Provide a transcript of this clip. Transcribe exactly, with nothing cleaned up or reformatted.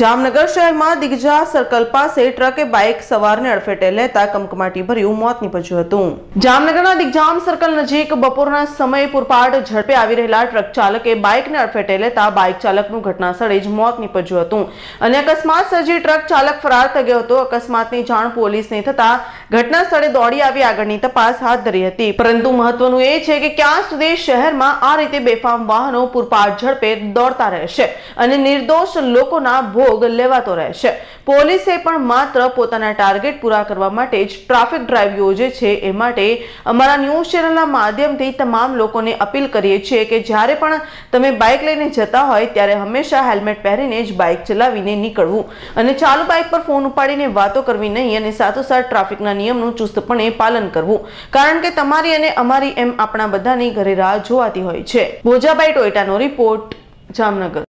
જામનગર શહેરમાં દિગ્જા સર્કલ પાસે ટ્રકે બાઇક સવારને અડફેટે લેતા કમકમાટી ભર્યું મોત નીપજ્યું હતું। જામનગરના દિગ્જામ સર્કલ નજીક બપોરના સમયે પૂરપાટ ઝડપે આવી રહેલા ટ્રક ચાલકે બાઇકને અડફેટે લેતા બાઇક ચાલકનું ઘટના સ્થળે જ મોત નીપજ્યું હતું અને અકસ્માત સર્જી ટ્રક ચાલક ફરાર થઈ ગયો હતો। અકસ્માતની જાણ પોલીસને થતા ઘટના સ્થળે દોડી આવી આગળની તપાસ હાથ ધરી હતી, પરંતુ મહત્વનું એ છે કે ક્યાં સુધી શહેરમાં આ રીતે બેફામ વાહનો પૂરપાટ ઝડપે દોડતા રહેશે અને નિર્દોષ લોકોના ભોગ લેવાતો રહેશે। પોલીસે પણ માત્ર પોતાના ટાર્ગેટ પૂરા કરવા માટે જ ટ્રાફિક ડ્રાઈવ યોજે છે। એ માટે અમારા ન્યૂઝ ચેનલના માધ્યમથી તમામ લોકોને અપીલ કરીએ છીએ કે જ્યારે પણ તમે બાઇક લઈને જતા હોય ત્યારે હંમેશા હેલ્મેટ પહેરીને જ બાઇક ચલાવીને નીકળવું અને ચાલુ બાઇક પર ફોન ઉપાડીને વાતો કરવી નહીં અને સાથોસાથ ટ્રાફિકના નિયમનું ચુસ્તપણે પાલન કરવું, કારણ કે તમારી અને અમારી એમ આપણા બધાની ઘરે રાહ જોવાતી હોય છે। ભોજાભાઈ ટોયટાનો રિપોર્ટ, જામનગર।